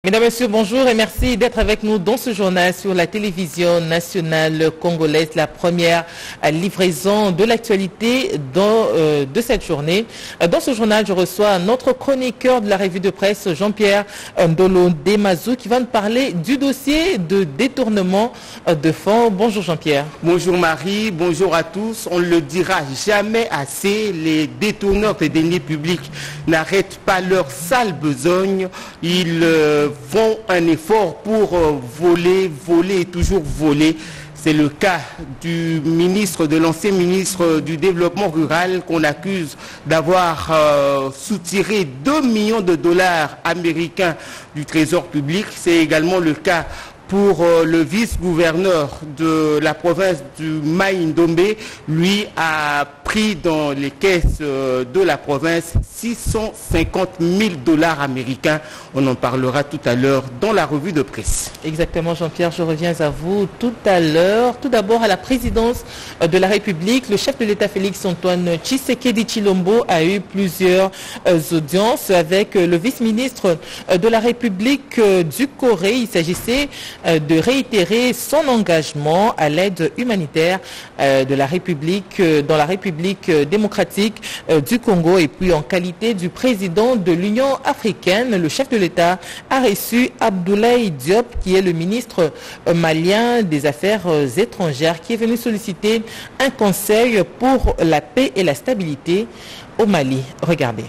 Mesdames, Messieurs, bonjour et merci d'être avec nous dans ce journal sur la télévision nationale congolaise, la première livraison de l'actualité de cette journée. Dans ce journal, je reçois notre chroniqueur de la revue de presse, Jean-Pierre Ndolo Demazou, qui va nous parler du dossier de détournement de fonds. Bonjour Jean-Pierre. Bonjour Marie, bonjour à tous. On ne le dira jamais assez, les détourneurs des deniers publics n'arrêtent pas leur sale besogne. Ils font un effort pour voler et toujours voler. C'est le cas de l'ancien ministre du Développement rural qu'on accuse d'avoir soutiré 2 millions de dollars américains du Trésor public. C'est également le cas pour le vice-gouverneur de la province du Mai-Ndombe. Lui a pris dans les caisses de la province 650 000 dollars américains. On en parlera tout à l'heure dans la revue de presse. Exactement Jean-Pierre, je reviens à vous tout à l'heure. Tout d'abord à la présidence de la République, le chef de l'État Félix-Antoine Tshisekedi Tshilombo a eu plusieurs audiences avec le vice-ministre de la République du Corée. Il s'agissait de réitérer son engagement à l'aide humanitaire de la République, dans la République démocratique du Congo. Et puis en qualité du président de l'Union africaine, le chef de l'État a reçu Abdoulaye Diop, qui est le ministre malien des Affaires étrangères, qui est venu solliciter un conseil pour la paix et la stabilité au Mali. Regardez.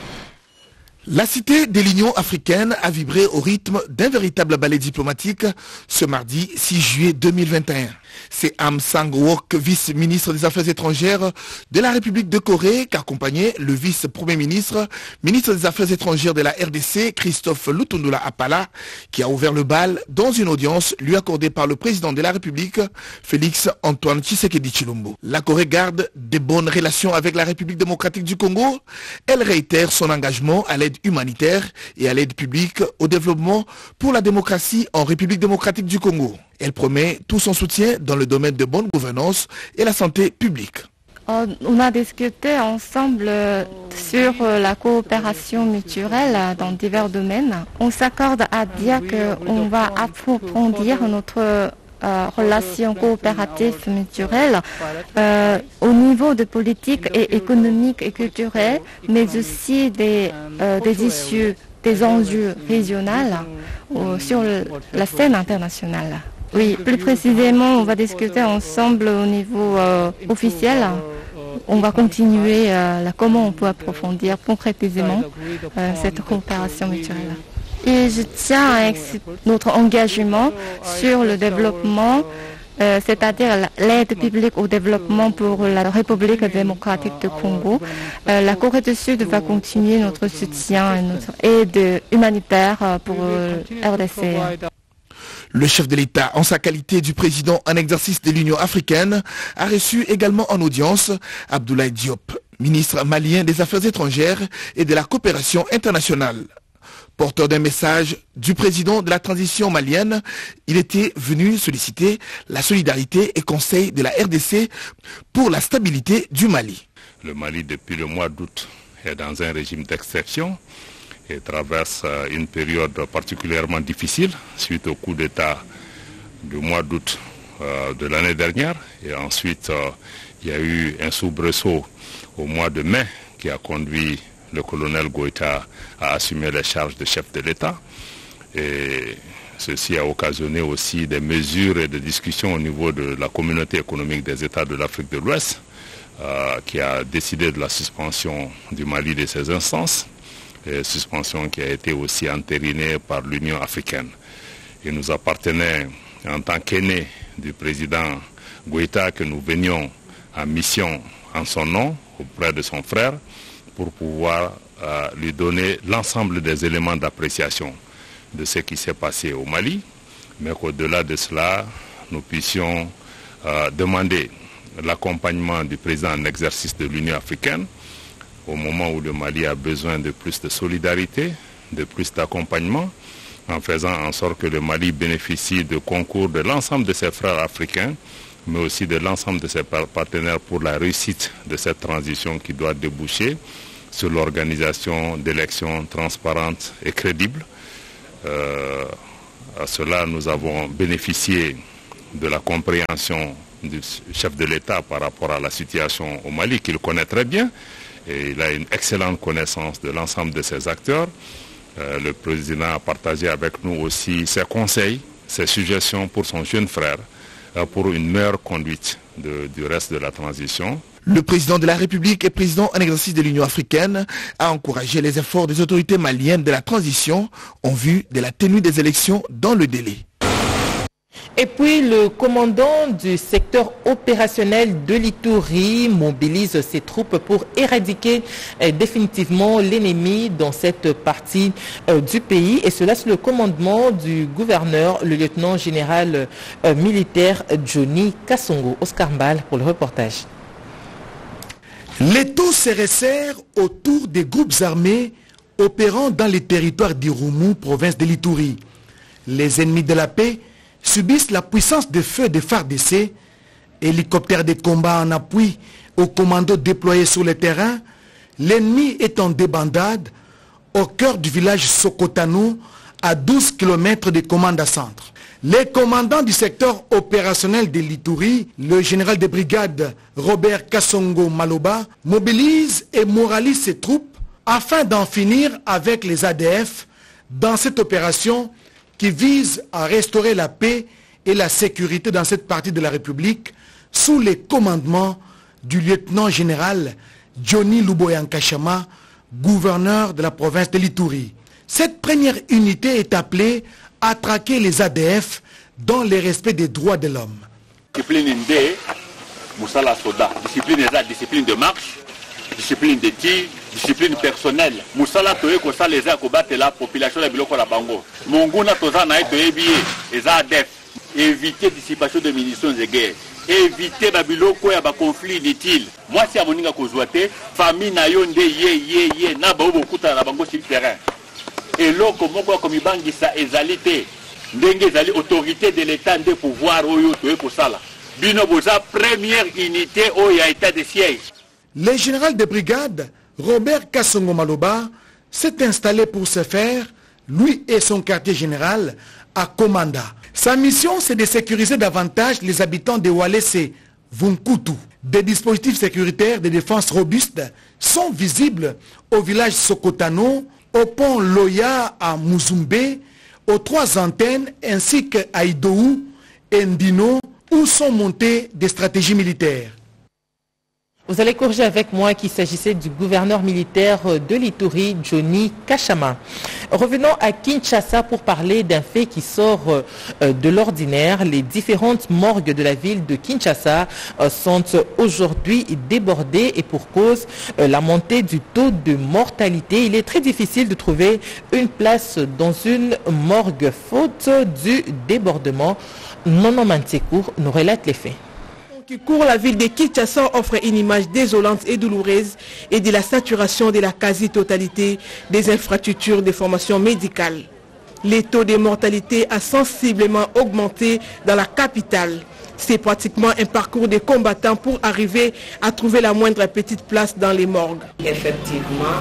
La cité de l'Union africaine a vibré au rythme d'un véritable ballet diplomatique ce mardi 6 juillet 2021. C'est Am Sang-wok, vice-ministre des Affaires étrangères de la République de Corée, qui accompagnait le vice-premier ministre, ministre des Affaires étrangères de la RDC, Christophe Lutundula Apala, qui a ouvert le bal dans une audience lui accordée par le président de la République, Félix-Antoine Tshisekedi Tshilombo. La Corée garde de bonnes relations avec la République démocratique du Congo. Elle réitère son engagement à l'aide humanitaire et à l'aide publique au développement pour la démocratie en République démocratique du Congo. Elle promet tout son soutien dans le domaine de bonne gouvernance et la santé publique. On a discuté ensemble sur la coopération mutuelle dans divers domaines. On s'accorde à dire qu'on va approfondir notre relation coopérative mutuelle au niveau de politique et économique et culturelle, mais aussi des issues, des enjeux régionaux sur la scène internationale. Oui, plus précisément, on va discuter ensemble au niveau officiel. On va continuer comment on peut approfondir concrètement cette coopération mutuelle. Et je tiens à notre engagement sur le développement, c'est-à-dire l'aide publique au développement pour la République démocratique du Congo. La Corée du Sud va continuer notre soutien et notre aide humanitaire pour RDC. Le chef de l'État, en sa qualité du président en exercice de l'Union africaine, a reçu également en audience Abdoulaye Diop, ministre malien des Affaires étrangères et de la coopération internationale. Porteur d'un message du président de la transition malienne, il était venu solliciter la solidarité et conseil de la RDC pour la stabilité du Mali. Le Mali, depuis le mois d'août, est dans un régime d'exception et traverse une période particulièrement difficile suite au coup d'État du mois d'août de l'année dernière. Et ensuite, il y a eu un soubresaut au mois de mai qui a conduit le colonel Goïta a assumé les charges de chef de l'État. Et ceci a occasionné aussi des mesures et des discussions au niveau de la communauté économique des États de l'Afrique de l'Ouest, qui a décidé de la suspension du Mali de ses instances, et suspension qui a été aussi entérinée par l'Union africaine. Il nous appartenait, en tant qu'aîné du président Goïta, que nous venions en mission en son nom, auprès de son frère, pour pouvoir lui donner l'ensemble des éléments d'appréciation de ce qui s'est passé au Mali, mais qu'au-delà de cela, nous puissions demander l'accompagnement du président en exercice de l'Union africaine au moment où le Mali a besoin de plus de solidarité, de plus d'accompagnement, en faisant en sorte que le Mali bénéficie de concours de l'ensemble de ses frères africains, mais aussi de l'ensemble de ses partenaires pour la réussite de cette transition qui doit déboucher sur l'organisation d'élections transparentes et crédibles À cela, nous avons bénéficié de la compréhension du chef de l'État par rapport à la situation au Mali, qu'il connaît très bien. Et il a une excellente connaissance de l'ensemble de ces acteurs. Le président a partagé avec nous aussi ses conseils, ses suggestions pour son jeune frère, pour une meilleure conduite du reste de la transition. Le président de la République et président en exercice de l'Union africaine a encouragé les efforts des autorités maliennes de la transition en vue de la tenue des élections dans le délai. Et puis le commandant du secteur opérationnel de l'Ituri mobilise ses troupes pour éradiquer définitivement l'ennemi dans cette partie du pays. Et cela sous le commandement du gouverneur, le lieutenant général militaire Johnny Kassongo. Oscar Mbal pour le reportage. Les taux se resserrent autour des groupes armés opérant dans les territoires d'Irumu, province de l'Ituri. Les ennemis de la paix subissent la puissance de feu des FARDC, hélicoptères de combat en appui aux commandos déployés sur le terrain. L'ennemi est en débandade au cœur du village Sokotano, à 12 km de Komanda Centre. Les commandants du secteur opérationnel de l'Ituri, le général de brigade Robert Kassongo Maloba, mobilisent et moralisent ses troupes afin d'en finir avec les ADF dans cette opération qui vise à restaurer la paix et la sécurité dans cette partie de la République sous les commandements du lieutenant général Johnny Luboyankashama, gouverneur de la province de l'Ituri. Cette première unité est appelée à traquer les ADF dans le respect des droits de l'homme. Discipline D, Moussala Soda, discipline de marche, discipline de tir, discipline personnelle. Moussala toye ko sa les a combattre la population de biloko la bango. Monguna toza na etoye biye les ADF. Éviter dissipation de munitions de guerre. Éviter babiloko ya ba conflit inutile. Moi si a moninga ko zoate, famille na yo nde ye na ba bokuta na bango sur le terrain. Et loko moko comme ibangisa ezalité ndenge ezali autorité de l'état de pouvoir oyo toye ko sala. Bino boza première unité oyo ya état de siège. Le général de brigade Robert Kassongo Maloba s'est installé pour ce faire, lui et son quartier général, à Komanda. Sa mission, c'est de sécuriser davantage les habitants de Walese et Vunkutu. Des dispositifs sécuritaires de défense robustes sont visibles au village Sokotano, au pont Loya à Muzumbe, aux 3 antennes ainsi qu'à Idou et Ndino, où sont montées des stratégies militaires. Vous allez corriger avec moi qu'il s'agissait du gouverneur militaire de l'Ituri, Johnny Kashama. Revenons à Kinshasa pour parler d'un fait qui sort de l'ordinaire. Les différentes morgues de la ville de Kinshasa sont aujourd'hui débordées et pour cause la montée du taux de mortalité. Il est très difficile de trouver une place dans une morgue faute du débordement. Nono Mantekour nous relate les faits. Qui court la ville de Kinshasa offre une image désolante et douloureuse et de la saturation de la quasi-totalité des infrastructures de formation médicale. Le taux de mortalité a sensiblement augmenté dans la capitale. C'est pratiquement un parcours de combattants pour arriver à trouver la moindre petite place dans les morgues. Effectivement,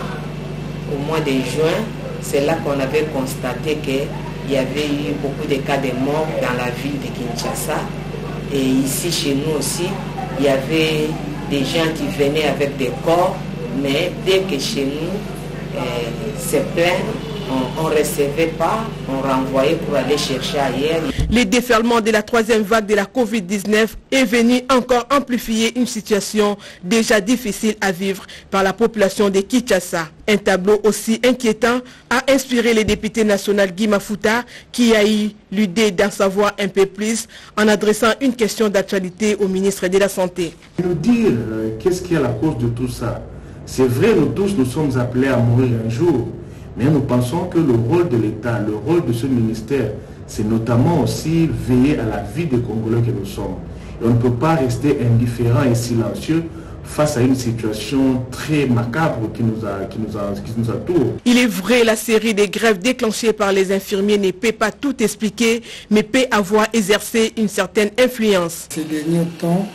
au mois de juin, c'est là qu'on avait constaté qu'il y avait eu beaucoup de cas de mort dans la ville de Kinshasa. Et ici, chez nous aussi, il y avait des gens qui venaient avec des corps, mais dès que chez nous, c'est plein, on ne recevait pas, on renvoyait pour aller chercher ailleurs. Le déferlement de la 3e vague de la Covid-19 est venu encore amplifier une situation déjà difficile à vivre par la population de Kinshasa. Un tableau aussi inquiétant a inspiré le député national Guy Mafuta qui a eu l'idée d'en savoir un peu plus en adressant une question d'actualité au ministre de la Santé. Nous dire qu'est-ce qui est la cause de tout ça. C'est vrai, nous tous nous sommes appelés à mourir un jour. Mais nous pensons que le rôle de l'État, le rôle de ce ministère, c'est notamment aussi veiller à la vie des Congolais que nous sommes. Et on ne peut pas rester indifférent et silencieux face à une situation très macabre qui nous entoure. Il est vrai, la série des grèves déclenchées par les infirmiers ne peut pas tout expliquer, mais peut avoir exercé une certaine influence. Ces derniers temps,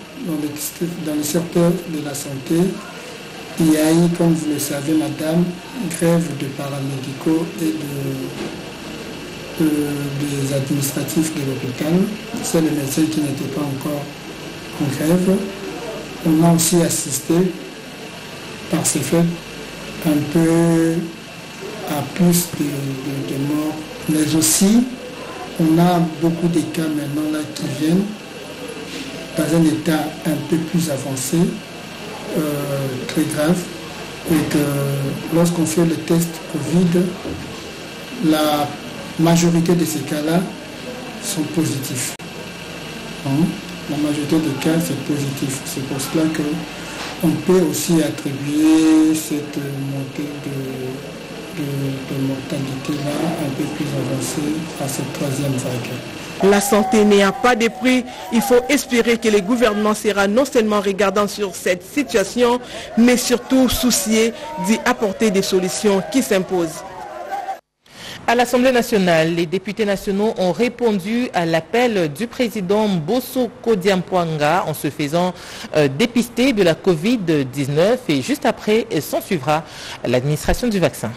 dans le secteur de la santé, il y a eu, comme vous le savez, madame, une grève de paramédicaux et des administratifs de l'hôpital. C'est les médecins qui n'étaient pas encore en grève. On a aussi assisté par ces faits un peu à plus de morts. Mais aussi, on a beaucoup de cas maintenant là qui viennent dans un état un peu plus avancé, très grave, et que lorsqu'on fait le test Covid, la majorité de ces cas-là sont positifs. La majorité des cas, c'est positif. C'est pour cela qu'on peut aussi attribuer cette montée de mortalité-là un peu plus avancée à cette troisième vague. La santé n'a pas de prix. Il faut espérer que le gouvernement sera non seulement regardant sur cette situation, mais surtout soucié d'y apporter des solutions qui s'imposent. À l'Assemblée nationale, les députés nationaux ont répondu à l'appel du président Bosoko Diampoanga en se faisant dépister de la Covid-19 et juste après, s'en suivra l'administration du vaccin.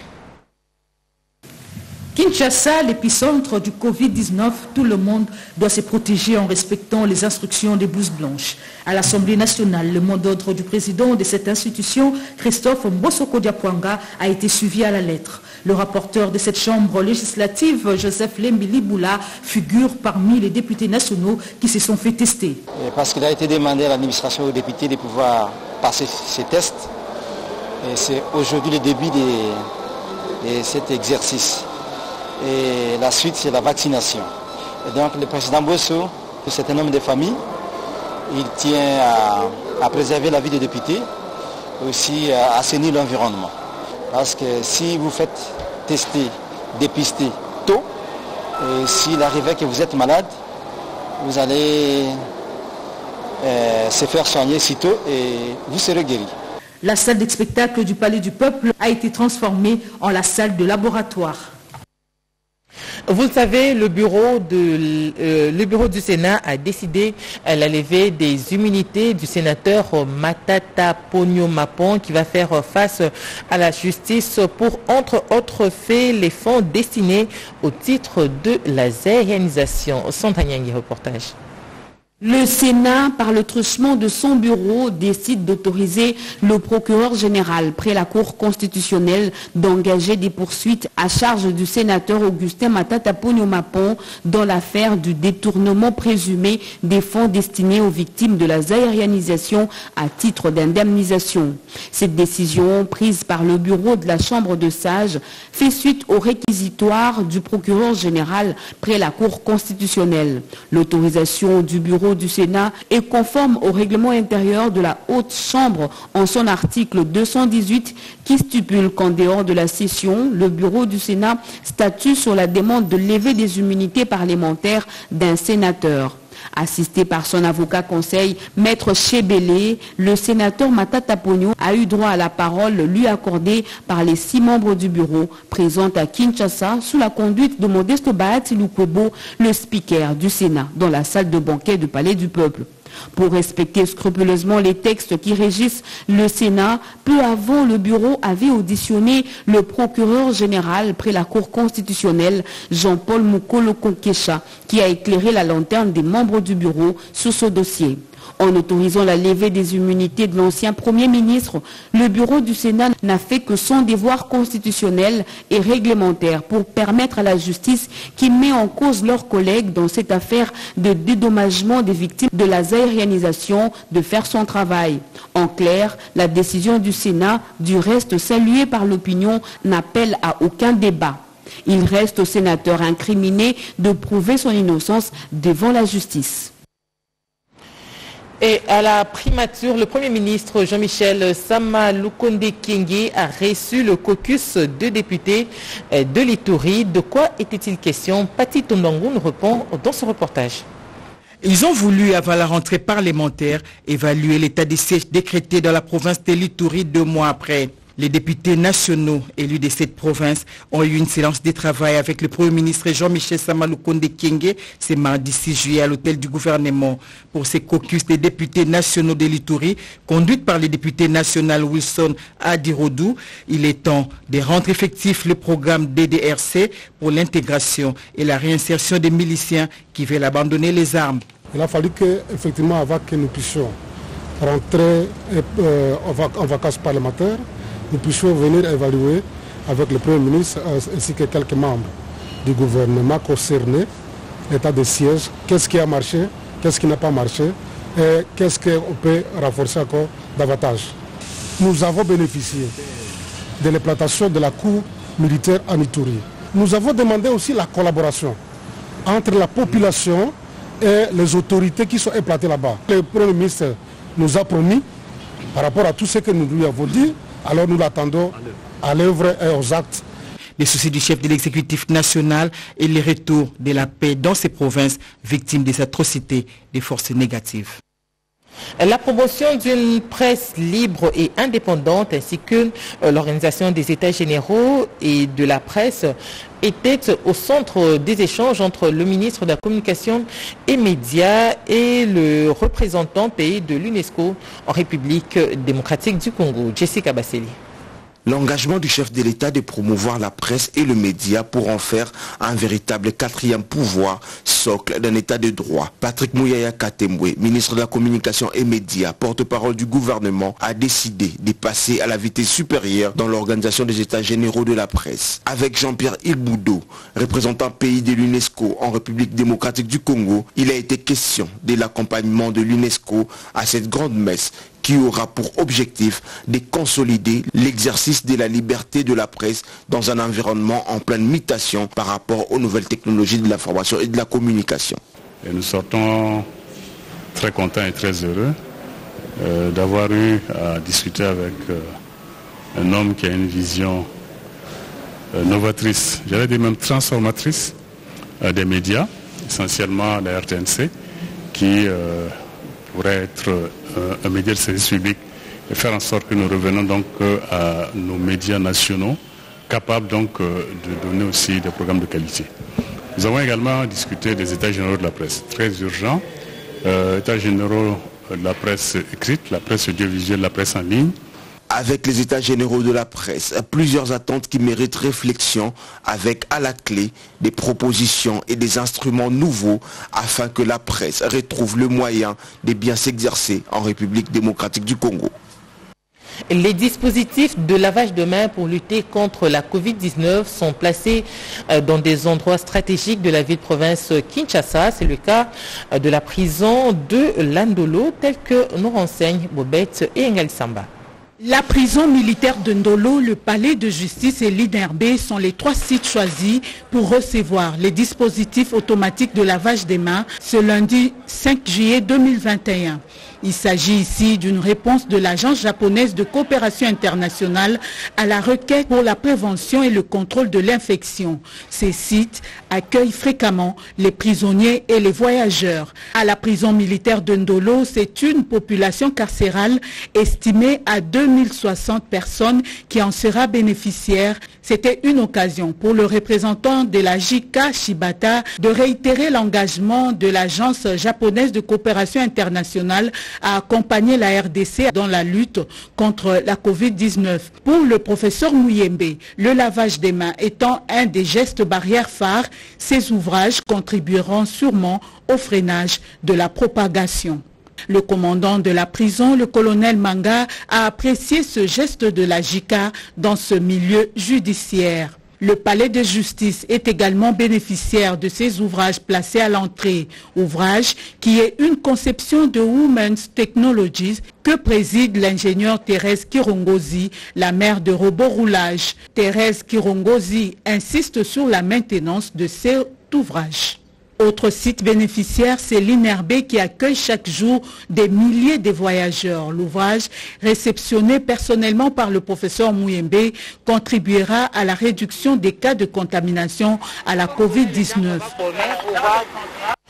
Kinshasa, l'épicentre du Covid-19, tout le monde doit se protéger en respectant les instructions des blouses blanches. À l'Assemblée nationale, le mot d'ordre du président de cette institution, Christophe Bosoko Diampoanga, a été suivi à la lettre. Le rapporteur de cette chambre législative, Joseph Lembili Boula, figure parmi les députés nationaux qui se sont fait tester. Parce qu'il a été demandé à l'administration aux députés de pouvoir passer ces tests. Et c'est aujourd'hui le début de cet exercice. Et la suite, c'est la vaccination. Et donc le président Bosso, c'est un homme de famille. Il tient à préserver la vie des députés, aussi à assainir l'environnement. Parce que si vous faites tester, dépister tôt, et s'il arrivait que vous êtes malade, vous allez se faire soigner si tôt et vous serez guéri. La salle de spectacle du Palais du Peuple a été transformée en la salle de laboratoire. Vous le savez, le bureau du Sénat a décidé la levée des immunités du sénateur Matata Ponyo Mapon qui va faire face à la justice pour, entre autres faits, les fonds destinés au titre de la zaïrianisation. Santanyangi, reportage. Le Sénat, par le truchement de son bureau, décide d'autoriser le procureur général près la Cour constitutionnelle d'engager des poursuites à charge du sénateur Augustin Matata Ponyo Mapon dans l'affaire du détournement présumé des fonds destinés aux victimes de la zaïrianisation à titre d'indemnisation. Cette décision, prise par le bureau de la Chambre de sages, fait suite au réquisitoire du procureur général près la Cour constitutionnelle. L'autorisation du bureau du Sénat est conforme au règlement intérieur de la Haute Chambre en son article 218 qui stipule qu'en dehors de la session, le bureau du Sénat statue sur la demande de levée des immunités parlementaires d'un sénateur. Assisté par son avocat conseil, Maître Chebele, le sénateur Matata Ponyo a eu droit à la parole lui accordée par les 6 membres du bureau présents à Kinshasa sous la conduite de Modeste Bahati Lukwebo, le speaker du Sénat, dans la salle de banquet du Palais du Peuple. Pour respecter scrupuleusement les textes qui régissent le Sénat, peu avant, le bureau avait auditionné le procureur général près la Cour constitutionnelle, Jean-Paul Mukolo Konkesha, qui a éclairé la lanterne des membres du bureau sur ce dossier. En autorisant la levée des immunités de l'ancien Premier ministre, le bureau du Sénat n'a fait que son devoir constitutionnel et réglementaire pour permettre à la justice qui met en cause leurs collègues dans cette affaire de dédommagement des victimes de la zaïrianisation de faire son travail. En clair, la décision du Sénat, du reste saluée par l'opinion, n'appelle à aucun débat. Il reste au sénateur incriminé de prouver son innocence devant la justice. Et à la primature, le Premier ministre Jean-Michel Sama Lukonde Kyenge a reçu le caucus de députés de l'Ituri. De quoi était-il question? Pati Tondangou nous répond dans ce reportage. Ils ont voulu, avant la rentrée parlementaire, évaluer l'état de siège décrété dans la province de l'Ituri 2 mois après. Les députés nationaux élus de cette province ont eu une séance de travail avec le Premier ministre Jean-Michel Sama Lukonde Kyenge ce mardi 6 juillet à l'hôtel du gouvernement. Pour ces caucus des députés nationaux de l'Ituri, conduite par le député national Wilson Adirodou, il est temps de rendre effectif le programme DDRC pour l'intégration et la réinsertion des miliciens qui veulent abandonner les armes. Il a fallu qu'effectivement, avant que nous puissions rentrer en vacances parlementaires, nous puissions venir évaluer avec le Premier ministre ainsi que quelques membres du gouvernement concernés, l'état de siège, qu'est-ce qui a marché, qu'est-ce qui n'a pas marché et qu'est-ce qu'on peut renforcer encore davantage. Nous avons bénéficié de l'implantation de la cour militaire en Ituri. Nous avons demandé aussi la collaboration entre la population et les autorités qui sont implantées là-bas. Le Premier ministre nous a promis, par rapport à tout ce que nous lui avons dit, alors nous l'attendons à l'œuvre et aux actes. Les soucis du chef de l'exécutif national et le retour de la paix dans ces provinces victimes des atrocités des forces négatives. La promotion d'une presse libre et indépendante ainsi que l'organisation des États généraux et de la presse était au centre des échanges entre le ministre de la Communication et Médias et le représentant pays de l'UNESCO en République démocratique du Congo, Jessica Basseli. L'engagement du chef de l'État de promouvoir la presse et le média pour en faire un véritable quatrième pouvoir, socle d'un État de droit. Patrick Mouyaya Katembwe, ministre de la Communication et Médias, porte-parole du gouvernement, a décidé de passer à la vitesse supérieure dans l'organisation des États généraux de la presse. Avec Jean-Pierre Ilboudo, représentant pays de l'UNESCO en République démocratique du Congo, il a été question de l'accompagnement de l'UNESCO à cette grande messe qui aura pour objectif de consolider l'exercice de la liberté de la presse dans un environnement en pleine mutation par rapport aux nouvelles technologies de l'information et de la communication. Et nous sortons très contents et très heureux d'avoir eu à discuter avec un homme qui a une vision novatrice, j'allais dire même transformatrice des médias, essentiellement la RTNC, qui pourrait être un média de service public et faire en sorte que nous revenons donc à nos médias nationaux capables donc de donner aussi des programmes de qualité. Nous avons également discuté des états généraux de la presse, très urgents, états généraux de la presse écrite, la presse audiovisuelle, la presse en ligne. Avec les états généraux de la presse, plusieurs attentes qui méritent réflexion avec à la clé des propositions et des instruments nouveaux afin que la presse retrouve le moyen de bien s'exercer en République démocratique du Congo. Les dispositifs de lavage de mains pour lutter contre la Covid-19 sont placés dans des endroits stratégiques de la ville-province Kinshasa. C'est le cas de la prison de Landolo, tel que nous renseignent Bobette et Engal Samba. La prison militaire de Ndolo, le palais de justice et l'INRB sont les 3 sites choisis pour recevoir les dispositifs automatiques de lavage des mains ce lundi 5 juillet 2021. Il s'agit ici d'une réponse de l'Agence japonaise de coopération internationale à la requête pour la prévention et le contrôle de l'infection. Ces sites accueillent fréquemment les prisonniers et les voyageurs. À la prison militaire de Ndolo, c'est une population carcérale estimée à 2060 personnes qui en sera bénéficiaire. C'était une occasion pour le représentant de la JICA, Shibata, de réitérer l'engagement de l'Agence japonaise de coopération internationale à accompagner la RDC dans la lutte contre la Covid-19. Pour le professeur Mouyembe, le lavage des mains étant un des gestes barrières phares, ces ouvrages contribueront sûrement au freinage de la propagation. Le commandant de la prison, le colonel Manga, a apprécié ce geste de la JICA dans ce milieu judiciaire. Le palais de justice est également bénéficiaire de ces ouvrages placés à l'entrée. Ouvrage qui est une conception de Women's Technologies que préside l'ingénieure Thérèse Kirongozi, la mère de robot roulage. Thérèse Kirongozi insiste sur la maintenance de cet ouvrage. Autre site bénéficiaire, c'est l'INRB qui accueille chaque jour des milliers de voyageurs. L'ouvrage, réceptionné personnellement par le professeur Mouyembe, contribuera à la réduction des cas de contamination à la Covid-19.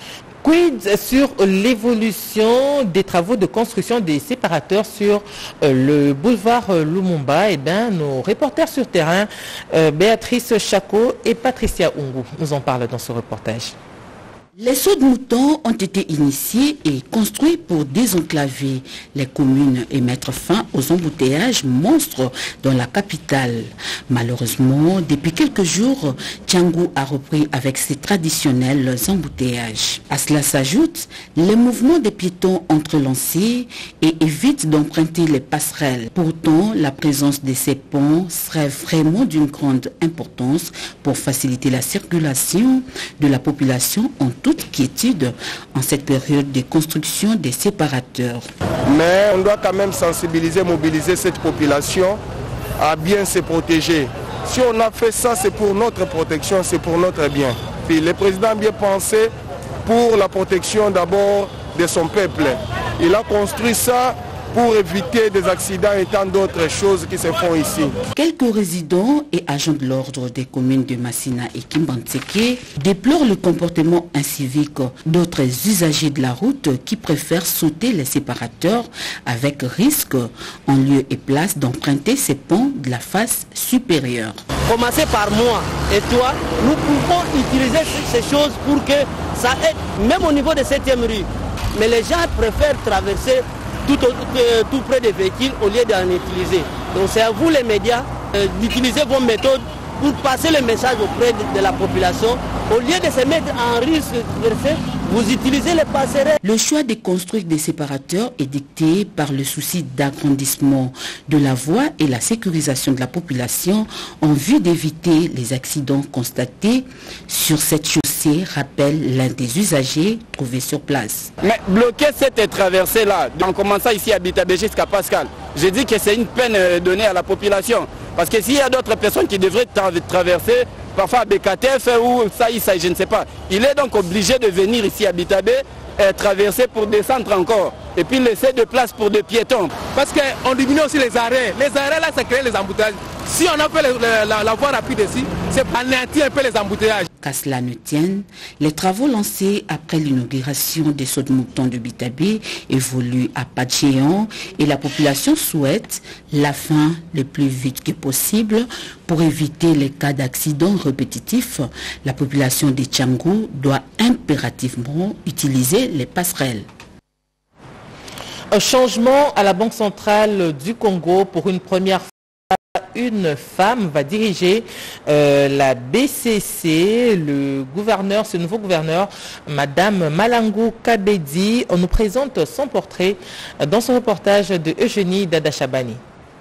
Quid sur l'évolution des travaux de construction des séparateurs sur le boulevard Lumumba? Nos reporters sur terrain, Béatrice Chako et Patricia Ungu, nous en parlent dans ce reportage. Les sauts de moutons ont été initiés et construits pour désenclaver les communes et mettre fin aux embouteillages monstres dans la capitale. Malheureusement, depuis quelques jours, Tchangou a repris avec ses traditionnels embouteillages. À cela s'ajoutent les mouvements des piétons entrelancés et évitent d'emprunter les passerelles. Pourtant, la présence de ces ponts serait vraiment d'une grande importance pour faciliter la circulation de la population en toute quiétude en cette période de construction des séparateurs. Mais on doit quand même sensibiliser, mobiliser cette population à bien se protéger. Si on a fait ça, c'est pour notre protection, c'est pour notre bien. Puis le président a bien pensé pour la protection d'abord de son peuple. Il a construit ça pour éviter des accidents et tant d'autres choses qui se font ici. Quelques résidents et agents de l'ordre des communes de Massina et Kimbantseke déplorent le comportement incivique d'autres usagers de la route qui préfèrent sauter les séparateurs avec risque en lieu et place d'emprunter ces ponts de la face supérieure. Commencez par moi et toi, nous pouvons utiliser ces choses pour que ça aide, même au niveau de 7e rue. Mais les gens préfèrent traverser tout près des véhicules au lieu d'en utiliser. Donc c'est à vous les médias d'utiliser vos méthodes pour passer le message auprès de la population. Au lieu de se mettre en risque, vous utilisez les passerelles. Le choix de construire des séparateurs est dicté par le souci d'agrandissement de la voie et la sécurisation de la population en vue d'éviter les accidents constatés sur cette chaussée, rappelle l'un des usagers trouvés sur place. Mais bloquer cette traversée-là, en commençant ici à Bitabé jusqu'à Pascal, je dis que c'est une peine donnée à la population. Parce que s'il y a d'autres personnes qui devraient traverser, parfois à BKTF ou ça, je ne sais pas. Il est donc obligé de venir ici à Bitabé, traverser pour descendre encore. Et puis laisser de place pour des piétons. Parce qu'on diminue aussi les arrêts. Les arrêts là, ça crée les embouteillages. Si on a fait la voie rapide ici, c'est anéantir un peu les embouteillages. Qu'à cela ne tienne, les travaux lancés après l'inauguration des sauts de moutons de Bitabé évoluent à pas de géant et la population souhaite la fin le plus vite que possible pour éviter les cas d'accidents répétitifs. La population de Tchangou doit impérativement utiliser les passerelles. Un changement à la Banque centrale du Congo. Pour une première fois, une femme va diriger la BCC. Le gouverneur, ce nouveau gouverneur, Madame Malangu Kabedi, on nous présente son portrait dans ce reportage de Eugénie Dadachabani.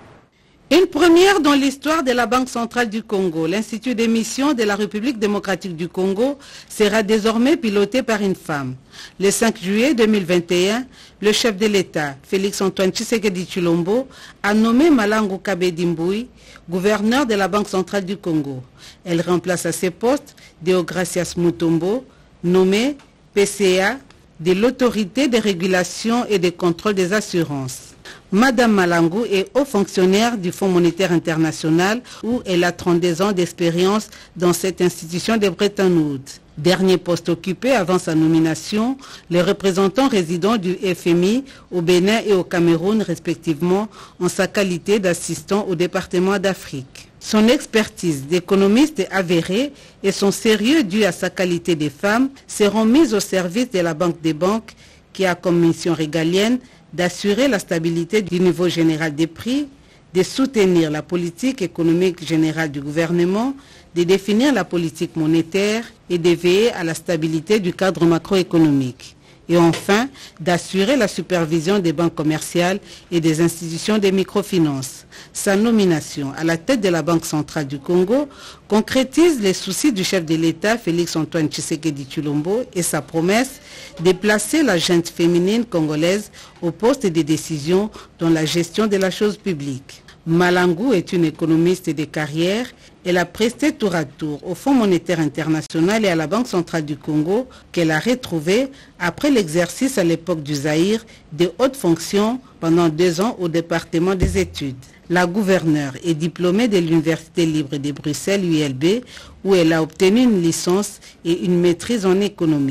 Une première dans l'histoire de la Banque centrale du Congo. L'Institut d'émission de la République démocratique du Congo sera désormais piloté par une femme. Le 5 juillet 2021, le chef de l'État, Félix-Antoine Tshisekedi Tshilombo, a nommé Malangu Kabedi Mbui, gouverneur de la Banque centrale du Congo. Elle remplace à ce poste Deogracias Mutombo, nommé PCA de l'Autorité de régulation et de contrôle des assurances. Madame Malangu est haut fonctionnaire du Fonds monétaire international où elle a 32 ans d'expérience dans cette institution de Bretton Woods. Dernier poste occupé avant sa nomination, les représentants résidents du FMI au Bénin et au Cameroun respectivement en sa qualité d'assistant au département d'Afrique. Son expertise d'économiste avérée et son sérieux dû à sa qualité de femme seront mises au service de la Banque des banques qui a comme mission régalienne d'assurer la stabilité du niveau général des prix, de soutenir la politique économique générale du gouvernement, de définir la politique monétaire et de veiller à la stabilité du cadre macroéconomique. Et enfin, d'assurer la supervision des banques commerciales et des institutions de microfinance. Sa nomination à la tête de la Banque centrale du Congo concrétise les soucis du chef de l'État, Félix-Antoine Tshisekedi Tshilombo, et sa promesse de placer la gente féminine congolaise au poste de décision dans la gestion de la chose publique. Malangu est une économiste de carrière. Elle a presté tour à tour au Fonds monétaire international et à la Banque centrale du Congo qu'elle a retrouvé après l'exercice à l'époque du Zaïre de hautes fonctions pendant 2 ans au département des études. La gouverneure est diplômée de l'Université libre de Bruxelles, ULB, où elle a obtenu une licence et une maîtrise en économie.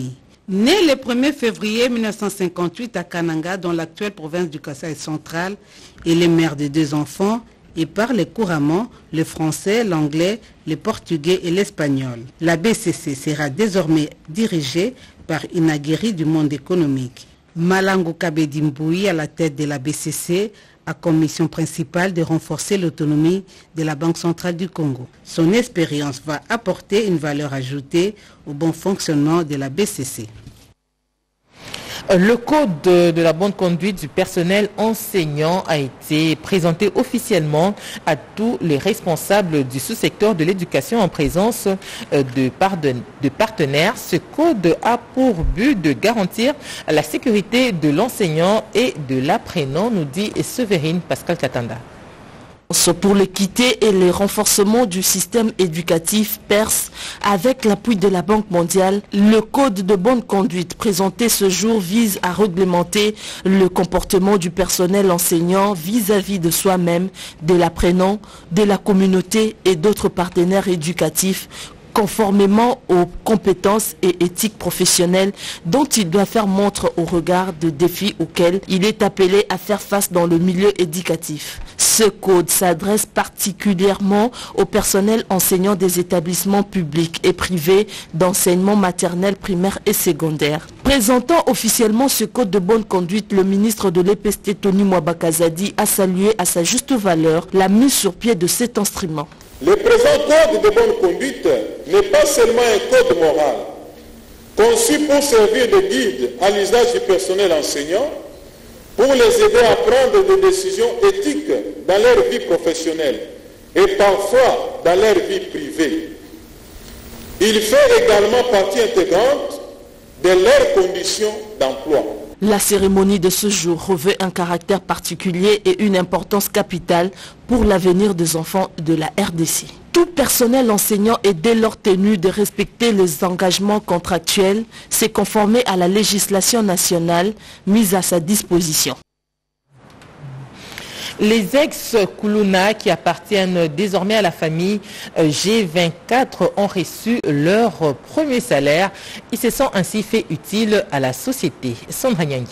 Né le 1er février 1958 à Kananga, dans l'actuelle province du Kasaï central, il est maire de 2 enfants et parle couramment le français, l'anglais, le portugais et l'espagnol. La BCC sera désormais dirigée par Inagiri du Monde économique. Malango Kabedi Mboui, à la tête de la BCC, a comme mission principale de renforcer l'autonomie de la Banque centrale du Congo. Son expérience va apporter une valeur ajoutée au bon fonctionnement de la BCC. Le code de la bonne conduite du personnel enseignant a été présenté officiellement à tous les responsables du sous-secteur de l'éducation en présence de partenaires. Ce code a pour but de garantir la sécurité de l'enseignant et de l'apprenant, nous dit Séverine Pascal Katanda. Pour l'équité et le renforcement du système éducatif perse, avec l'appui de la Banque mondiale, le code de bonne conduite présenté ce jour vise à réglementer le comportement du personnel enseignant vis-à-vis de soi-même, de l'apprenant, de la communauté et d'autres partenaires éducatifs, conformément aux compétences et éthiques professionnelles dont il doit faire montre au regard de défis auxquels il est appelé à faire face dans le milieu éducatif. Ce code s'adresse particulièrement au personnel enseignant des établissements publics et privés d'enseignement maternel, primaire et secondaire. Présentant officiellement ce code de bonne conduite, le ministre de l'EPST Tony Mwabakazadi a salué à sa juste valeur la mise sur pied de cet instrument. Le présent code de bonne conduite n'est pas seulement un code moral, conçu pour servir de guide à l'usage du personnel enseignant, pour les aider à prendre des décisions éthiques dans leur vie professionnelle et parfois dans leur vie privée. Il fait également partie intégrante de leurs conditions d'emploi. La cérémonie de ce jour revêt un caractère particulier et une importance capitale pour l'avenir des enfants de la RDC. Tout personnel enseignant est dès lors tenu de respecter les engagements contractuels, c'est conformer à la législation nationale mise à sa disposition. Les ex-Kuluna qui appartiennent désormais à la famille G24 ont reçu leur premier salaire. Ils se sont ainsi fait utiles à la société. Sandra Nyangi.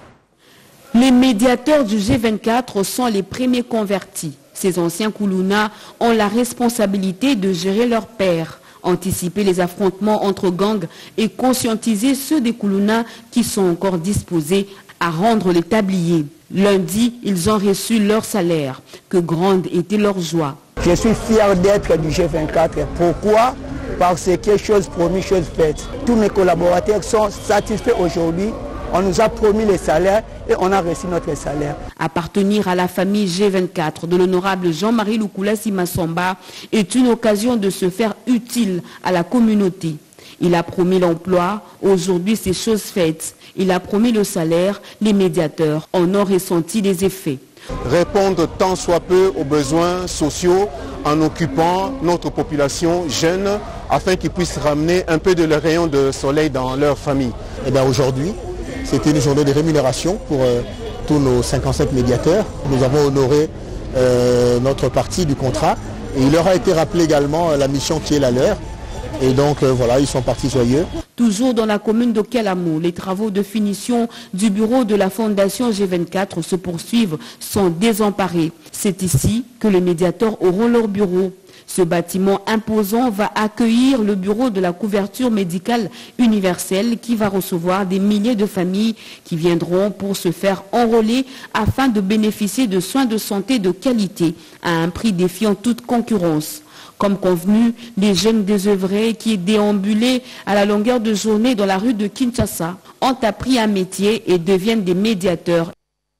Les médiateurs du G24 sont les premiers convertis. Ces anciens Kuluna ont la responsabilité de gérer leur père, anticiper les affrontements entre gangs et conscientiser ceux des Kuluna qui sont encore disposés à rendre les tabliers. Lundi, ils ont reçu leur salaire. Que grande était leur joie. Je suis fier d'être du G24. Pourquoi? Parce que chose promise, chose faite. Tous mes collaborateurs sont satisfaits aujourd'hui. On nous a promis les salaires et on a reçu notre salaire. Appartenir à la famille G24 de l'honorable Jean-Marie Lukula Simasomba est une occasion de se faire utile à la communauté. Il a promis l'emploi, aujourd'hui c'est chose faite. Il a promis le salaire, les médiateurs en ont ressenti les effets. Répondre tant soit peu aux besoins sociaux en occupant notre population jeune afin qu'ils puissent ramener un peu de leur rayon de soleil dans leur famille. Et bien aujourd'hui, c'était une journée de rémunération pour tous nos 55 médiateurs. Nous avons honoré notre partie du contrat et il leur a été rappelé également la mission qui est la leur. Et donc voilà, ils sont partis joyeux. Toujours dans la commune de Kalamou, les travaux de finition du bureau de la Fondation G24 se poursuivent sans désemparer. C'est ici que les médiateurs auront leur bureau. Ce bâtiment imposant va accueillir le bureau de la couverture médicale universelle qui va recevoir des milliers de familles qui viendront pour se faire enrôler afin de bénéficier de soins de santé de qualité à un prix défiant toute concurrence. Comme convenu, les jeunes désœuvrés qui déambulaient à la longueur de journée dans la rue de Kinshasa ont appris un métier et deviennent des médiateurs.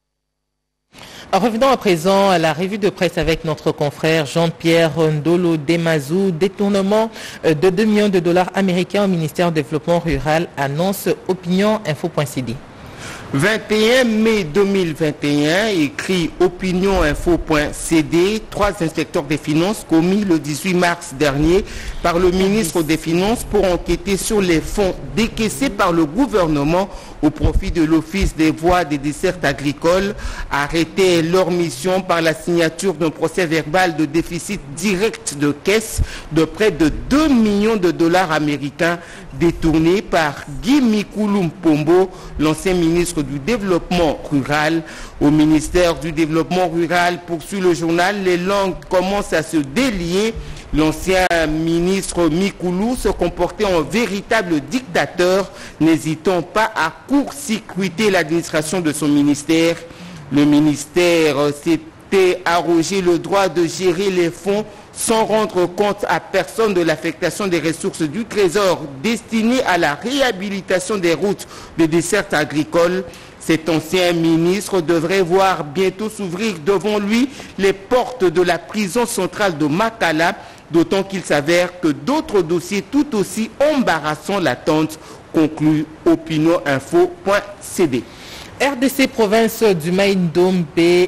Revenons à présent à la revue de presse avec notre confrère Jean-Pierre Ndolo Demazou. Détournement de 2 millions de dollars américains au ministère du Développement rural, annonce opinioninfo.cd. 21 mai 2021, écrit opinioninfo.cd, 3 inspecteurs des finances commis le 18 mars dernier par le ministre des Finances pour enquêter sur les fonds décaissés par le gouvernement au profit de l'Office des voies des dessertes agricoles, arrêtaient leur mission par la signature d'un procès verbal de déficit direct de caisse de près de 2 millions de dollars américains détournés par Guy Mikulu Mpombo, l'ancien ministre du Développement rural. Au ministère du Développement rural, poursuit le journal, les langues commencent à se délier. L'ancien ministre Mikulu se comportait en véritable dictateur, n'hésitant pas à court-circuiter l'administration de son ministère. Le ministère s'était arrogé le droit de gérer les fonds sans rendre compte à personne de l'affectation des ressources du Trésor destinées à la réhabilitation des routes de desserte agricole. Cet ancien ministre devrait voir bientôt s'ouvrir devant lui les portes de la prison centrale de Makala, d'autant qu'il s'avère que d'autres dossiers tout aussi embarrassants l'attendent, conclut opinioninfo.cd. RDC province du Maïndombe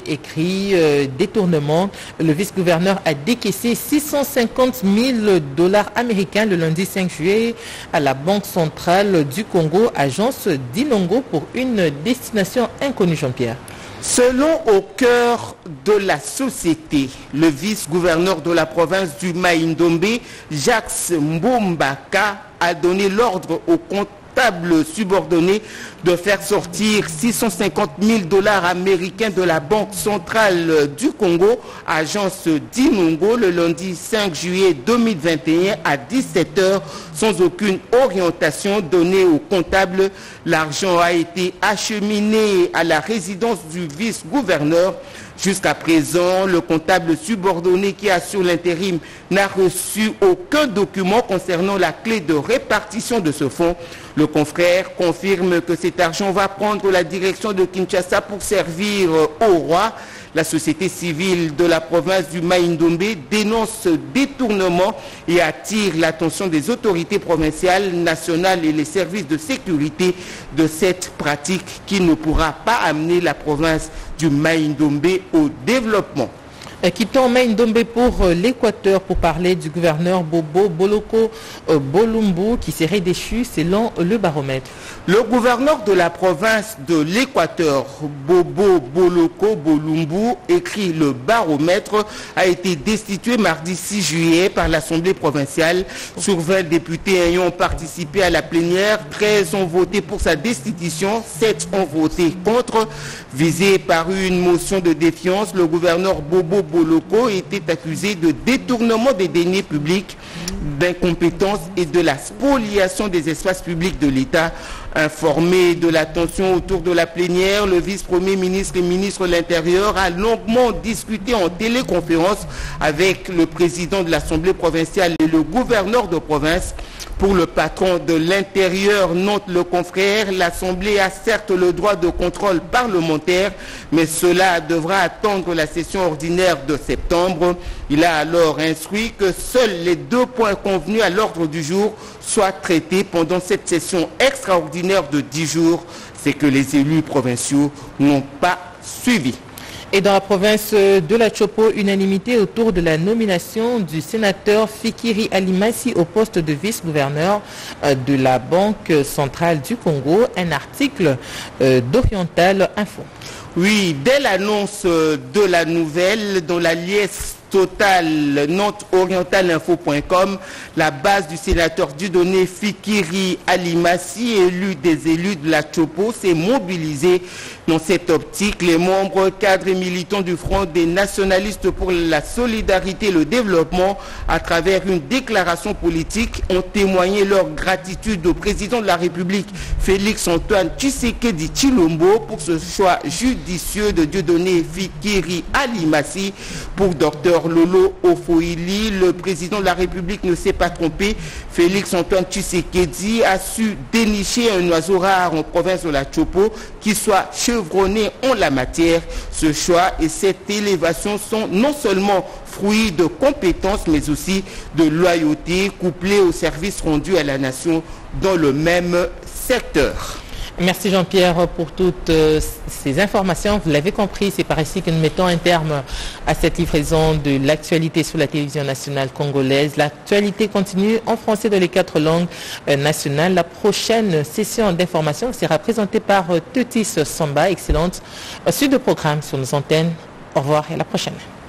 écrit détournement. Le vice-gouverneur a décaissé 650 000 $ américains le lundi 5 juillet à la Banque centrale du Congo, agence d'Ilongo, pour une destination inconnue, Jean-Pierre. Selon au cœur de la société, le vice-gouverneur de la province du Maïndombe, Jacques Mbombaka, a donné l'ordre au comptable subordonné de faire sortir 650 000 $ américains de la Banque centrale du Congo, agence d'Inongo, le lundi 5 juillet 2021 à 17 h, sans aucune orientation donnée au comptable. L'argent a été acheminé à la résidence du vice-gouverneur. Jusqu'à présent, le comptable subordonné qui assure l'intérim n'a reçu aucun document concernant la clé de répartition de ce fonds. Le confrère confirme que cet argent va prendre la direction de Kinshasa pour servir au roi. La société civile de la province du Maïndombe dénonce ce détournement et attire l'attention des autorités provinciales, nationales et les services de sécurité de cette pratique qui ne pourra pas amener la province du Maïndombe au développement. Quittons Maïndombe pour l'Équateur pour parler du gouverneur Bobo Boloko Bolumbu qui serait déchu selon le baromètre. Le gouverneur de la province de l'Équateur, Bobo Boloko Bolumbu, écrit le baromètre, a été destitué mardi 6 juillet par l'Assemblée provinciale. Sur 20 députés ayant participé à la plénière, 13 ont voté pour sa destitution, 7 ont voté contre. Visé par une motion de défiance, le gouverneur Bobo Boloko était accusé de détournement des deniers publics, d'incompétence et de la spoliation des espaces publics de l'État. Informé de la tension autour de la plénière, le vice-premier ministre et ministre de l'Intérieur a longuement discuté en téléconférence avec le président de l'Assemblée provinciale et le gouverneur de province. Pour le patron de l'Intérieur, note le confrère, l'Assemblée a certes le droit de contrôle parlementaire, mais cela devra attendre la session ordinaire de septembre. Il a alors instruit que seuls les 2 points convenus à l'ordre du jour soient traités pendant cette session extraordinaire de 10 jours. C'est que les élus provinciaux n'ont pas suivi. Et dans la province de la Chopo, unanimité autour de la nomination du sénateur Fikiri Alimassi au poste de vice-gouverneur de la Banque centrale du Congo. Un article d'Oriental Info. Oui, dès l'annonce de la nouvelle dans la liesse totale, note orientalinfo.com, la base du sénateur Dieudonné Fikiri Alimassi, élu des élus de la Chopo, s'est mobilisée. Dans cette optique, les membres, cadres et militants du Front des nationalistes pour la solidarité et le développement, à travers une déclaration politique, ont témoigné leur gratitude au président de la République, Félix-Antoine Tshisekedi Tshilombo, pour ce choix judicieux de Dieudonné Fikiri Alimassi. Pour Dr Lolo Ofoili, le président de la République ne s'est pas trompé. Félix-Antoine Tshisekedi a su dénicher un oiseau rare en province de la Chopo qui soit chevronné en la matière. Ce choix et cette élévation sont non seulement fruits de compétences, mais aussi de loyauté, couplés au service rendu à la nation dans le même secteur. Merci Jean-Pierre pour toutes ces informations. Vous l'avez compris, c'est par ici que nous mettons un terme à cette livraison de l'actualité sur la télévision nationale congolaise. L'actualité continue en français dans les 4 langues nationales. La prochaine session d'information sera présentée par Tetis Samba. Excellente suite de programme sur nos antennes. Au revoir et à la prochaine.